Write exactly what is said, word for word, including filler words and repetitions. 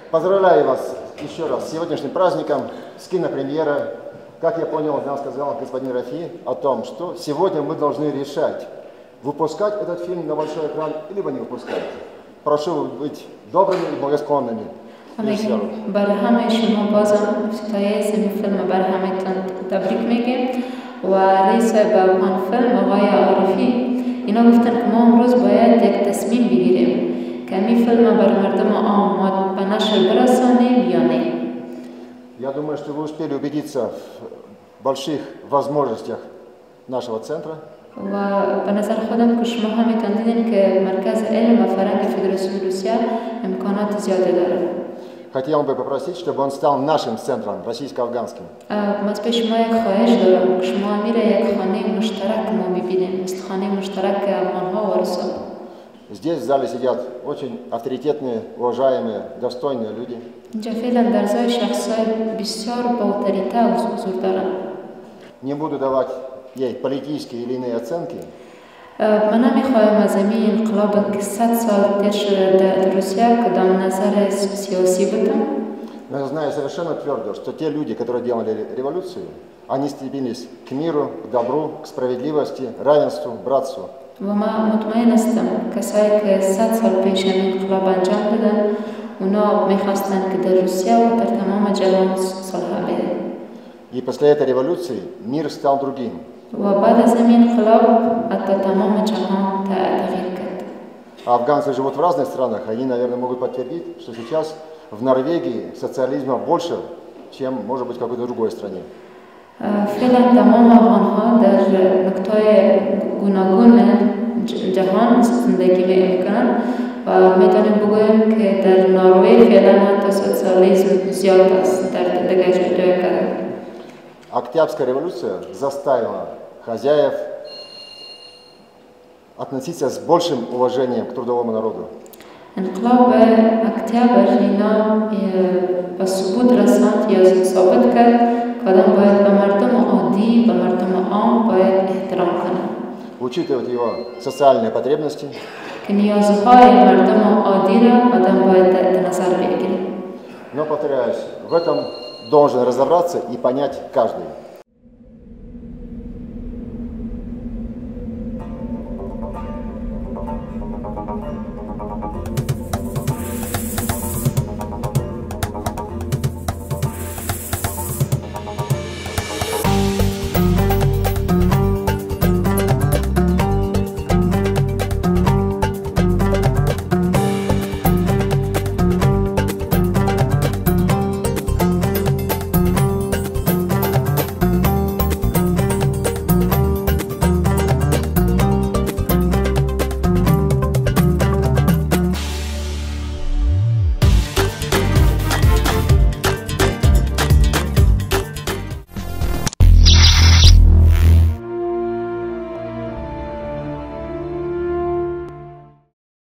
Поздравляю вас еще раз с сегодняшним праздником, с кинопремьерой. Как я понял, нам сказал господин Рафи о том, что сегодня мы должны решать, выпускать этот фильм на большой экран, либо не выпускать. Прошу быть добрыми и благосклонными. برهمه شما بازم افتتاحیه سمی فیلم برهمتون تبریک میگیم و رئیس بابان فیلم آقای عارفی اینا گفتن که ما امروز باید یک تصمیم بگیریم که می فیلم بر مردم عام به نشر برسانیم یا نه. Я думаю, что вы успели убедиться в больших возможностях нашего центра. و به نظر خودم که شما هم میتون دیدین که مرکز علم و فرهنگ فدراسیون روسیه امکانات زیاده داره. Хотел бы попросить, чтобы он стал нашим центром, российско-афганским. من به شما یک خواهش دارم که شما میره یک خانه مشترک ما ببینید مثل خانه مشترک افغان‌ها و روس‌ها. Здесь в зале сидят очень авторитетные, уважаемые, достойные люди. اینجا فعلا در زای شخصای بسیار با اتوریته و حضور دارن. Не буду давать ей политические или иные оценки. من نمیخوایم از این انقلاب که صد سال تیر شده در روسیه کدام نظر سیاسی بدم. Но я знаю совершенно твердо, что те люди, которые делали революцию, они стремились к миру, к добру, к справедливости, равенству, братству. و من مطمئن هستم کسایی که صد سال پیش این انقلاب انجام دادن اونا میخواستن که در روسیه و در تمام جهان صلح بده. И после этой революции мир стал другим. و بعد از این انقلاب حتی تمام جهان تغییر کرد. Афганцы живут в разных странах, они, наверное, могут подтвердить, что сейчас в Норвегии социализма больше, чем, может быть, в какой-то другой стране. فعلا تمام افغان‌ها در نقطه‌های گوناگون جهان زندگی می‌کنند و می‌تونیم بگوییم که در نروژ فعلا حتی سوسیالیسم زیاد است در دیگر جای کار. Октябрьская революция заставила хозяев относиться с большим уважением к трудовому народу. انقلاب اکتبر اینا به ثبوت رساند یا ثابت کرد که آدم باید به مردم عادی به مردم عام باید احترام کنه. Учитывать его социальные потребности. که نیازهای مردم عادی را آدم باید در نظر بگیره. Но, повторяюсь, в этом должен разобраться и понять каждый.